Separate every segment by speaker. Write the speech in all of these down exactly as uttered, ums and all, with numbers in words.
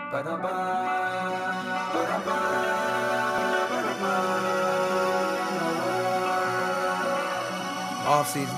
Speaker 1: Off season.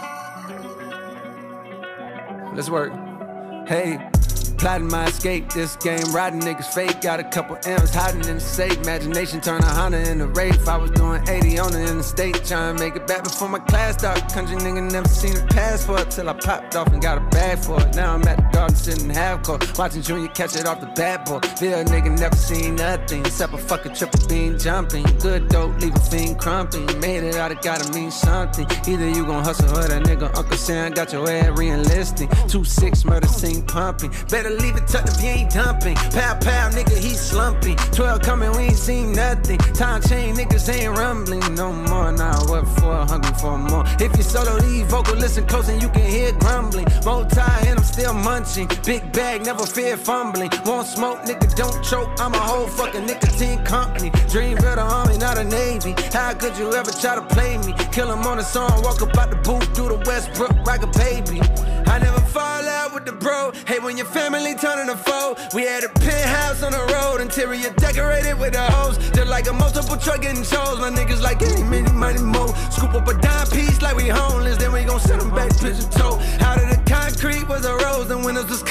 Speaker 1: Let's work. Hey. Plotting my escape, this game, riding niggas fake. Got a couple M's hiding in the safe. Imagination turn a Honda into Wraith. I was doing eighty on the interstate, trying to make it back before my class started. Country nigga never seen a pass for it till I popped off and got a bag for it. Now I'm at the garden sitting half court, watching Junior catch it off the bat boy. Bill nigga never seen nothing except a fucking triple beam jumping. Good dope, leave a fiend crumping. Made it out, it gotta mean something. Either you gon' hustle or that nigga Uncle Sam got your head re-enlisting. Two six murder scene pumping. Better leave it tucked if you ain't dumping. Pow pow, nigga, he slumping. Twelve coming, we ain't seen nothing. Time chain, niggas ain't rumbling no more. Nah, what for? Hungry for more. If you solo these vocals, listen close and you can hear grumbling. Multi and I'm still munching. Big bag, never fear fumbling. Won't smoke, nigga, don't choke. I'm a whole fucking nicotine company. Dream of the army, not a navy. How could you ever try to play me? Kill him on a song, walk up out the booth, do the Westbrook, rock a baby. I never fall out with the bro. Hey, when your family turning a foe. We had a penthouse on the road, interior decorated with the hose. Just like a multiple truck getting shows. My niggas like any many money mo. Scoop up a dime piece like we homeless, then we gon' send them back pigeon toe. Out of the concrete was a rose, and windows was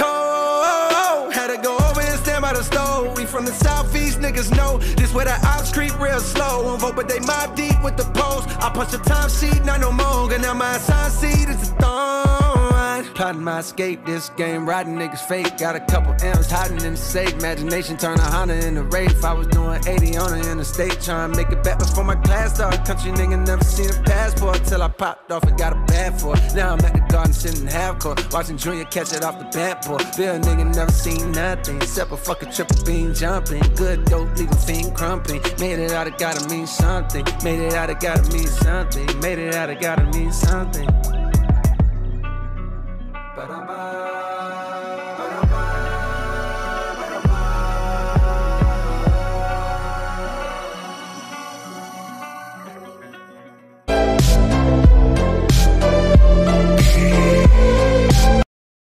Speaker 1: cold. Had to go over and stand by the stove. We from the southeast, niggas know this where the ops creep real slow. Won't vote, but they mob deep with the post. I punch the time sheet, not no more. And now my assigned seat is a thorn. Plotting my escape, this game, riding niggas fake. Got a couple M's hiding in the safe. Imagination turn a Honda into Wraith. I was doing eighty on the interstate, trying to make it back before my class started. Country nigga never seen a passport till I popped off and got a bag for it. Now I'm at the garden sitting half court, watching Junior catch it off the bat boy. Bill nigga never seen nothing except a fucking triple beam jumping. Good dope, leave a fiend crumping. Made it out, it gotta mean something. Made it out, it gotta mean something. Made it out, it gotta mean something. Ba-da-ba.